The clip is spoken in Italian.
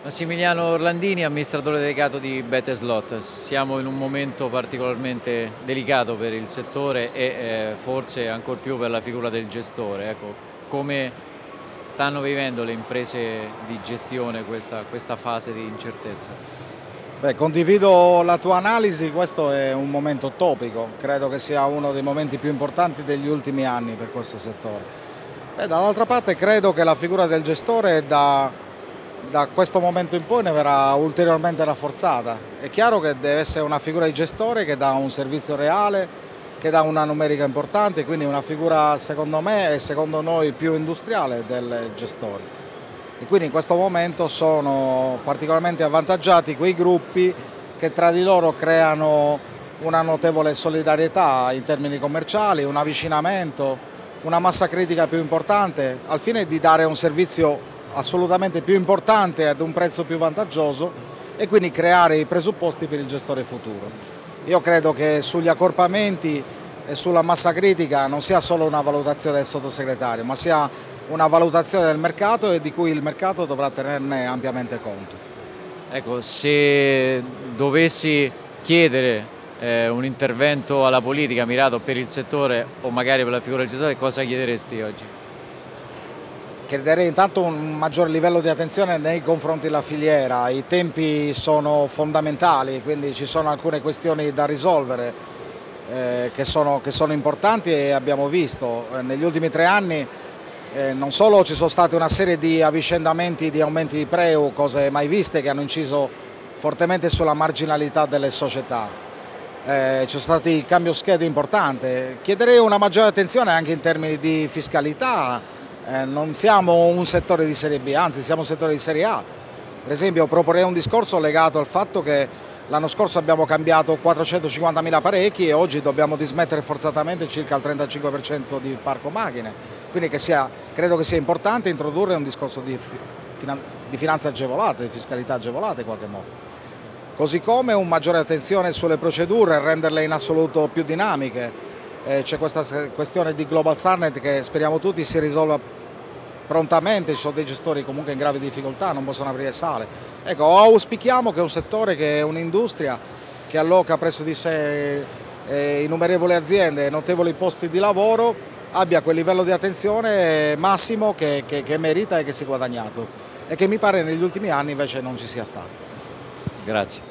Massimiliano Orlandini, amministratore delegato di Beteslot. Siamo in un momento particolarmente delicato per il settore e forse ancor più per la figura del gestore. Ecco, come stanno vivendo le imprese di gestione questa fase di incertezza? Beh, condivido la tua analisi, questo è un momento topico, credo che sia uno dei momenti più importanti degli ultimi anni per questo settore. Dall'altra parte credo che la figura del gestore da questo momento in poi ne verrà ulteriormente rafforzata. È chiaro che deve essere una figura di gestore che dà un servizio reale, che dà una numerica importante, quindi una figura secondo me e secondo noi più industriale del gestore. E quindi in questo momento sono particolarmente avvantaggiati quei gruppi che tra di loro creano una notevole solidarietà in termini commerciali, un avvicinamento, una massa critica più importante al fine di dare un servizio assolutamente più importante ad un prezzo più vantaggioso e quindi creare i presupposti per il gestore futuro. Io credo che sugli accorpamenti e sulla massa critica non sia solo una valutazione del sottosegretario, ma sia una valutazione del mercato e di cui il mercato dovrà tenerne ampiamente conto. Ecco, se dovessi chiedere un intervento alla politica mirato per il settore o magari per la figura del gestore, cosa chiederesti oggi? Chiederei intanto un maggior livello di attenzione nei confronti della filiera, i tempi sono fondamentali, quindi ci sono alcune questioni da risolvere che sono importanti e abbiamo visto negli ultimi 3 anni non solo ci sono state una serie di avvicendamenti di aumenti di preu, cose mai viste che hanno inciso fortemente sulla marginalità delle società, ci sono stati cambio schede importante, chiederei una maggiore attenzione anche in termini di fiscalità. Non siamo un settore di serie B, anzi siamo un settore di serie A. Per esempio proporrei un discorso legato al fatto che l'anno scorso abbiamo cambiato 450.000 apparecchi e oggi dobbiamo dismettere forzatamente circa il 35% di parco macchine. Quindi credo che sia importante introdurre un discorso di finanza agevolata, di fiscalità agevolata in qualche modo. Così come una maggiore attenzione sulle procedure, renderle in assoluto più dinamiche. C'è questa questione di Global Starnet che speriamo tutti si risolva prontamente, ci sono dei gestori comunque in gravi difficoltà, non possono aprire sale. Ecco, auspichiamo che un settore, che è un'industria che alloca presso di sé innumerevoli aziende e notevoli posti di lavoro, abbia quel livello di attenzione massimo che merita e che si è guadagnato e che mi pare negli ultimi anni invece non ci sia stato. Grazie.